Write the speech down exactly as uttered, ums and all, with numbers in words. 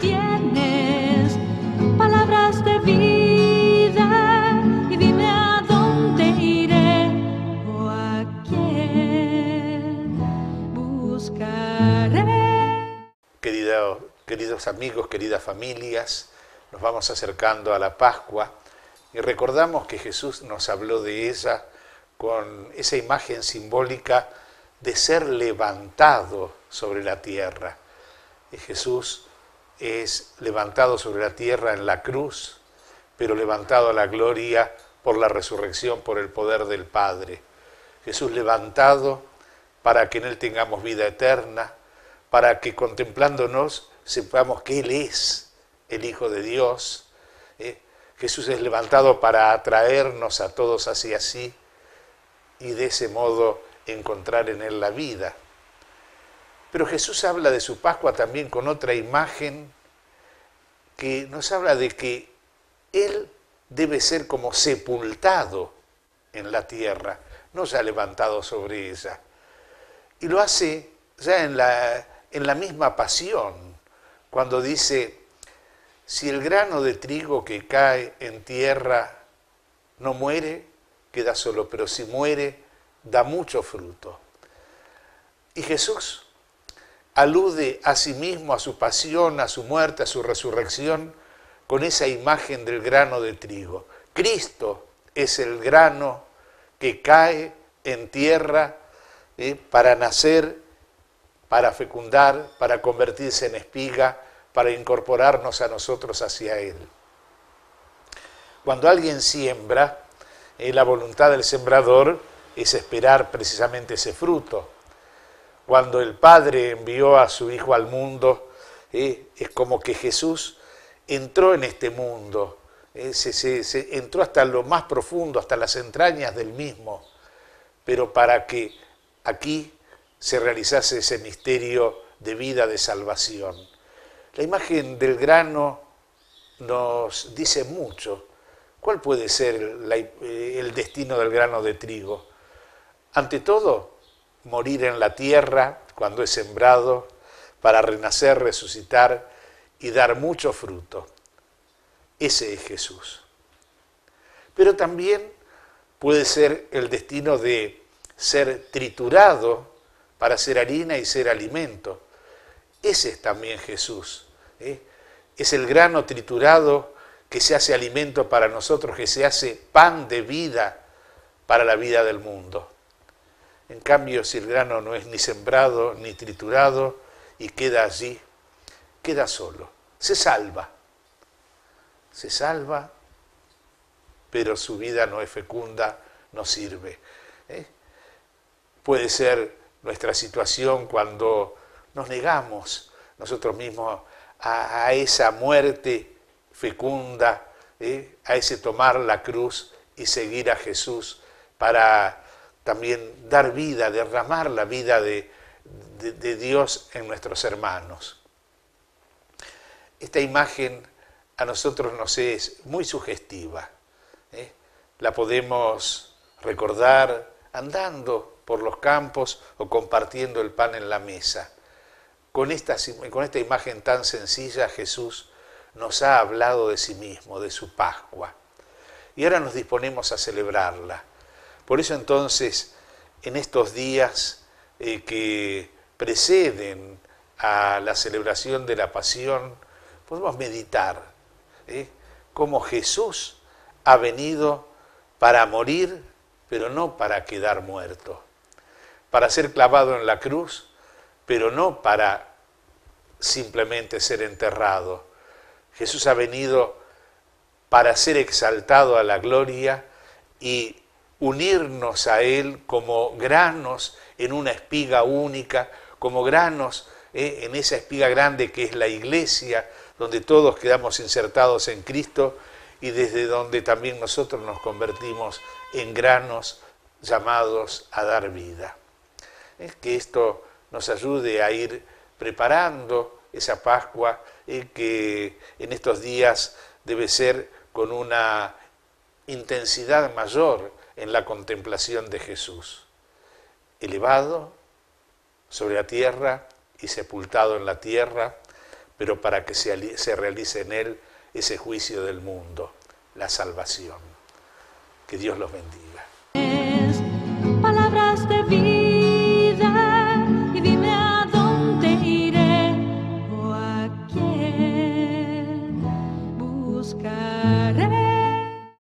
tienes palabras de vida y dime a dónde iré o a quién buscaré. Querido, queridos amigos, queridas familias, nos vamos acercando a la Pascua y recordamos que Jesús nos habló de ella con esa imagen simbólica de ser levantado sobre la tierra. Y Jesús es levantado sobre la tierra en la cruz, pero levantado a la gloria por la resurrección, por el poder del Padre. Jesús levantado para que en Él tengamos vida eterna, para que contemplándonos sepamos que Él es el Hijo de Dios. ¿eh? Jesús es levantado para atraernos a todos hacia sí y de ese modo encontrar en Él la vida. Pero Jesús habla de su Pascua también con otra imagen que nos habla de que Él debe ser como sepultado en la tierra, no ya levantado sobre ella. Y lo hace ya en la, en la misma pasión, cuando dice, si el grano de trigo que cae en tierra no muere, queda solo, pero si muere, da mucho fruto. Y Jesús alude a sí mismo, a su pasión, a su muerte, a su resurrección, con esa imagen del grano de trigo. Cristo es el grano que cae en tierra eh, para nacer, para fecundar, para convertirse en espiga, para incorporarnos a nosotros hacia Él. Cuando alguien siembra, eh, la voluntad del sembrador es esperar precisamente ese fruto. Cuando el Padre envió a su Hijo al mundo, eh, es como que Jesús entró en este mundo, eh, se, se, se entró hasta lo más profundo, hasta las entrañas del mismo, pero para que aquí se realizase ese misterio de vida, de salvación. La imagen del grano nos dice mucho. ¿Cuál puede ser la, el destino del grano de trigo? Ante todo, morir en la tierra cuando es sembrado para renacer, resucitar y dar mucho fruto. Ese es Jesús. Pero también puede ser el destino de ser triturado para ser harina y ser alimento. Ese es también Jesús. ¿eh? Es el grano triturado que se hace alimento para nosotros, que se hace pan de vida para la vida del mundo. En cambio, si el grano no es ni sembrado ni triturado y queda allí, queda solo. Se salva. Se salva, pero su vida no es fecunda, no sirve. ¿eh? Puede ser nuestra situación cuando nos negamos nosotros mismos a, a esa muerte fecunda, ¿eh? a ese tomar la cruz y seguir a Jesús para también dar vida, derramar la vida de, de, de Dios en nuestros hermanos. Esta imagen a nosotros nos es muy sugestiva. ¿eh? La podemos recordar andando por los campos o compartiendo el pan en la mesa. Con esta, con esta imagen tan sencilla, Jesús nos ha hablado de sí mismo, de su Pascua. Y ahora nos disponemos a celebrarla. Por eso entonces, en estos días eh, que preceden a la celebración de la Pasión, podemos meditar ¿eh? cómo Jesús ha venido para morir, pero no para quedar muerto. Para ser clavado en la cruz, pero no para simplemente ser enterrado. Jesús ha venido para ser exaltado a la gloria y unirnos a Él como granos en una espiga única, como granos eh, en esa espiga grande que es la iglesia, donde todos quedamos insertados en Cristo y desde donde también nosotros nos convertimos en granos llamados a dar vida. Es que esto nos ayude a ir preparando esa Pascua eh, que en estos días debe ser con una intensidad mayor en la contemplación de Jesús, elevado sobre la tierra y sepultado en la tierra, pero para que se, se realice en él ese juicio del mundo, la salvación. Que Dios los bendiga.